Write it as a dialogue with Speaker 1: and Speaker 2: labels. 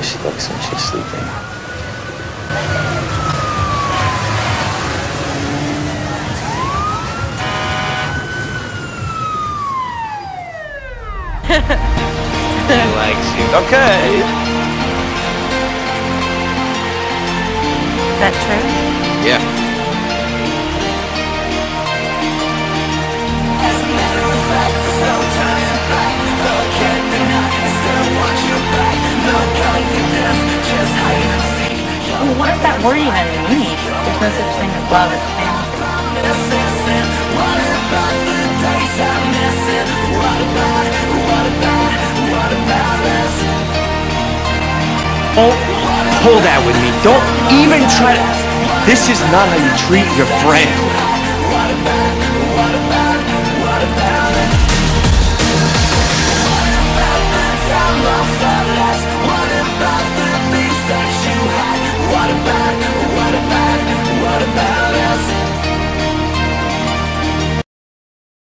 Speaker 1: she looks when she's sleeping.
Speaker 2: He likes you. Okay.
Speaker 3: Is that true?
Speaker 2: Yeah.
Speaker 3: Well, what does that word even mean? There's no such thing as love, it's fantasy.
Speaker 2: Don't pull that with me. Don't even try to... This is not how you treat your friend.